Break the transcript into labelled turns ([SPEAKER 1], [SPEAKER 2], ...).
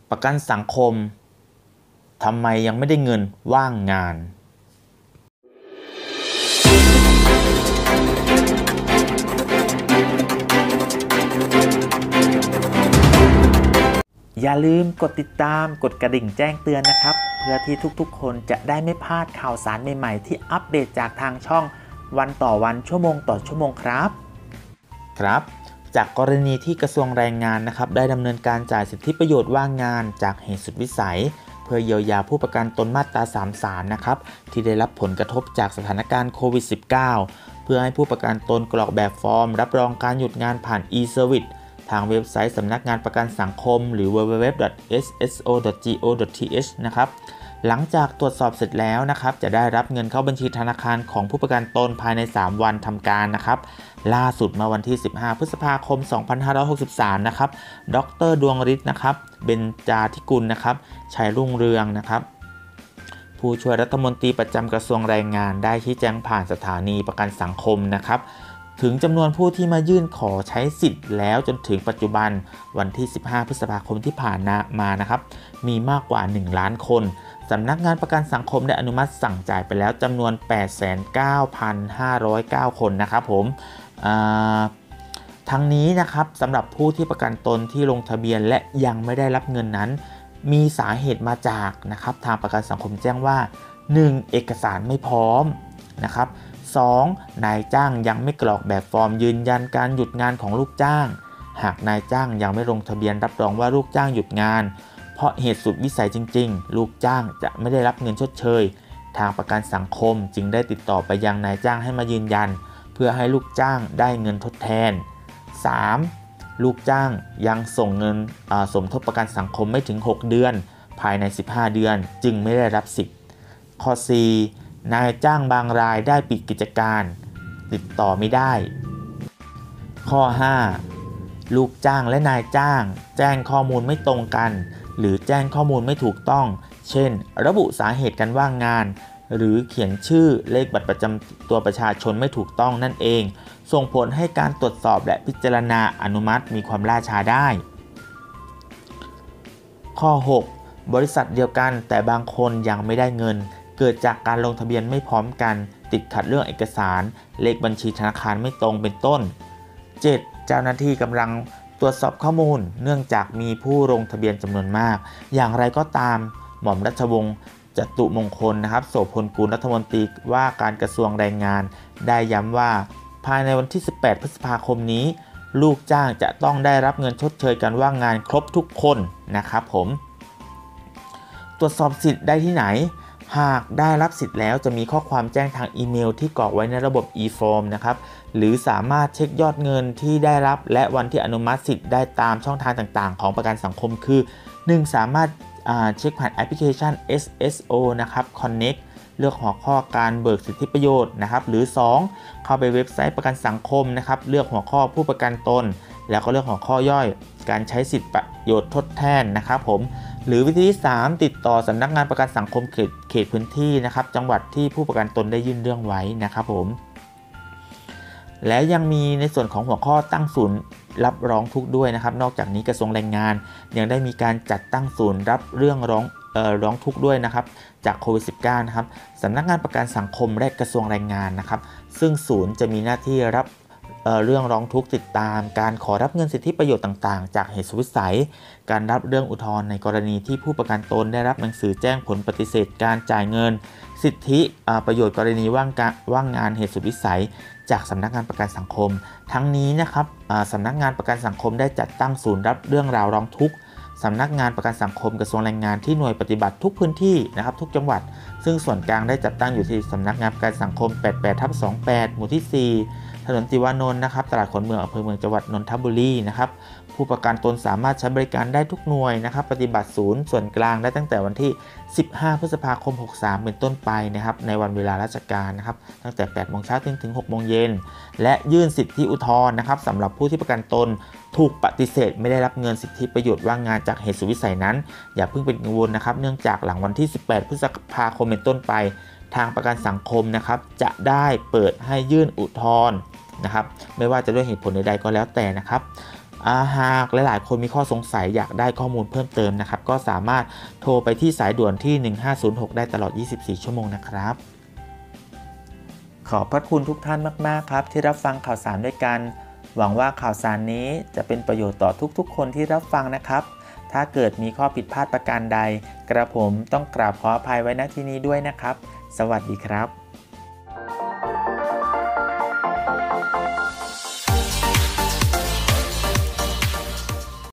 [SPEAKER 1] ประกันสังคมทำไมยังไม่ได้เงินว่างงานอย่าลืมกดติดตามกดกระดิ่งแจ้งเตือนนะครับเพื่อที่ทุกๆคนจะได้ไม่พลาดข่าวสารใหม่ๆที่อัปเดตจากทางช่องวันต่อวันชั่วโมงต่อชั่วโมงครับจากกรณีที่กระทรวงแรงงานนะครับได้ดำเนินการจ่ายสิทธิประโยชน์ว่างงานจากเหตุสุดวิสัยเพื่อเยียวยาผู้ประกันตนมาตรา33นะครับที่ได้รับผลกระทบจากสถานการณ์โควิด -19 เพื่อให้ผู้ประกันตนกรอกแบบฟอร์มรับรองการหยุดงานผ่าน e-service ทางเว็บไซต์สำนักงานประกันสังคมหรือ www.sso.go.th นะครับหลังจากตรวจสอบเสร็จแล้วนะครับจะได้รับเงินเข้าบัญชีธนาคารของผู้ประกันตนภายใน3วันทำการนะครับล่าสุดมาวันที่15พฤษภาคม2563นะครับดร.ดวงฤทธิ์นะครับเบญจาธิกุลนะครับชัยรุ่งเรืองนะครับผู้ช่วยรัฐมนตรีประจำกระทรวงแรงงานได้ชี้แจงผ่านสถานีประกันสังคมนะครับถึงจำนวนผู้ที่มายื่นขอใช้สิทธิ์แล้วจนถึงปัจจุบันวันที่15พฤษภาคมที่ผ่านมานะครับมีมากกว่า1ล้านคนสำนักงานประกันสังคมได้อนุมัติสั่งจ่ายไปแล้วจำนวน 8,9,509 คนนะครับผมทั้งนี้นะครับสำหรับผู้ที่ประกันตนที่ลงทะเบียนและยังไม่ได้รับเงินนั้นมีสาเหตุมาจากนะครับทางประกันสังคมแจ้งว่า 1. เอกสารไม่พร้อมนะครับ 2. นายจ้างยังไม่กรอกแบบฟอร์มยืนยันการหยุดงานของลูกจ้างหากนายจ้างยังไม่ลงทะเบียนรับรองว่าลูกจ้างหยุดงานเพราะเหตุสุดวิสัยจริงๆลูกจ้างจะไม่ได้รับเงินชดเชยทางประกันสังคมจึงได้ติดต่อไปยังนายจ้างให้มายืนยันเพื่อให้ลูกจ้างได้เงินทดแทน 3. ลูกจ้างยังส่งเงินสมทบประกันสังคมไม่ถึง6เดือนภายใน15เดือนจึงไม่ได้รับสิทธิ์ข้อ 4. นายจ้างบางรายได้ปิดกิจการติดต่อไม่ได้ข้อ 5. ลูกจ้างและนายจ้างแจ้งข้อมูลไม่ตรงกันหรือแจ้งข้อมูลไม่ถูกต้องเช่นระบุสาเหตุการว่างงานหรือเขียนชื่อเลขบัตรประจำตัวประชาชนไม่ถูกต้องนั่นเองส่งผลให้การตรวจสอบและพิจารณาอนุมัติมีความล่าช้าได้ข้อ 6. บริษัทเดียวกันแต่บางคนยังไม่ได้เงินเกิดจากการลงทะเบียนไม่พร้อมกันติดขัดเรื่องเอกสารเลขบัญชีธนาคารไม่ตรงเป็นต้น 7. เจ้าหน้าที่กำลังตรวจสอบข้อมูลเนื่องจากมีผู้ลงทะเบียนจำนวนมากอย่างไรก็ตามหม่อมราชวงศ์จตุมงคลนะครับโสพลกูลรัฐมนตรีว่าการกระทรวงแรงงานได้ย้ำว่าภายในวันที่18พฤษภาคมนี้ลูกจ้างจะต้องได้รับเงินชดเชยการว่างงานครบทุกคนนะครับผมตรวจสอบสิทธิ์ได้ที่ไหนหากได้รับสิทธิ์แล้วจะมีข้อความแจ้งทางอีเมลที่กรอกไว้ในระบบ e-form นะครับหรือสามารถเช็คยอดเงินที่ได้รับและวันที่อนุมัติสิทธิ์ได้ตามช่องทางต่างๆของประกันสังคมคือ 1. สามารถเช็คผ่านแอปพลิเคชัน SSO นะครับ Connect เลือกหัวข้อการเบิกสิทธิประโยชน์นะครับหรือ 2. เข้าไปเว็บไซต์ประกันสังคมนะครับเลือกหัวข้อผู้ประกันตนแล้วก็เลือกหัวข้อย่อยการใช้สิทธิประโยชน์ทดแทนนะครับผมหรือวิธีที่ 3 ติดต่อสำนักงานประกันสังคมเขตพื้นที่นะครับจังหวัดที่ผู้ประกันตนได้ยื่นเรื่องไว้นะครับผมและยังมีในส่วนของหัวข้อตั้งศูนย์รับร้องทุกข์ด้วยนะครับนอกจากนี้กระทรวงแรงงานยังได้มีการจัดตั้งศูนย์รับเรื่องร้องทุกข์ด้วยนะครับจากโควิด -19 นะครับสำนักงานประกันสังคมและกระทรวงแรงงานนะครับซึ่งศูนย์จะมีหน้าที่รับเรื่องร้องทุกข์ติดตามการขอรับเงินสิทธิประโยชน์ต่างๆจากเหตุสุดวิสัยการรับเรื่องอุทธรณ์ในกรณีที่ผู้ประกันตนได้รับหนังสือแจ้งผลปฏิเสธการจ่ายเงินสิทธิประโยชน์กรณีว่างงานเหตุสุดวิสัยจากสำนักงานประกันสังคมทั้งนี้นะครับสำนักงานประกันสังคมได้จัดตั้งศูนย์รับเรื่องราวร้องทุกข์สำนักงานประกันสังคมกระทรวงแรงงานที่หน่วยปฏิบัติทุกพื้นที่นะครับทุกจังหวัดซึ่งส่วนกลางได้จัดตั้งอยู่ที่สำนักงานประกันสังคม 88/28 หมู่ที่ 4 ถนนติวานนท์นะครับตลาดขนเมืองอำเภอเมืองจังหวัดนนทบุรีนะครับผู้ประกันตนสามารถใช้บริการได้ทุกหน่วยนะครับปฏิบัติศูนย์ส่วนกลางได้ตั้งแต่วันที่15พฤษภาคม63เป็นต้นไปนะครับในวันเวลาราชการนะครับตั้งแต่ 8 โมงเช้าถึง 6 โมงเย็นและยื่นสิทธิอุทธรณ์นะครับสำหรับผู้ที่ประกันตนถูกปฏิเสธไม่ได้รับเงินสิทธิประโยชน์ว่างงานจากเหตุสุดวิสัยนั้นอย่าเพิ่งเป็นกังวลนะครับเนื่องจากหลังวันที่18พฤษภาคมเป็นต้นไปทางประกันสังคมนะครับจะได้เปิดให้ยื่นอุทธรณ์นะครับไม่ว่าจะด้วยเหตุผลใดๆก็แล้วแต่นะครับหากหลายๆคนมีข้อสงสัยอยากได้ข้อมูลเพิ่มเติมนะครับก็สามารถโทรไปที่สายด่วนที่1506ได้ตลอด24ชั่วโมงนะครับขอบพระคุณทุกท่านมากๆครับที่รับฟังข่าวสารด้วยกันหวังว่าข่าวสารนี้จะเป็นประโยชน์ต่อทุกๆคนที่รับฟังนะครับถ้าเกิดมีข้อผิดพลาดประการใดกระผมต้องกราบขออภัยไว้ณที่นี้ด้วยนะครับสวัสดีครับ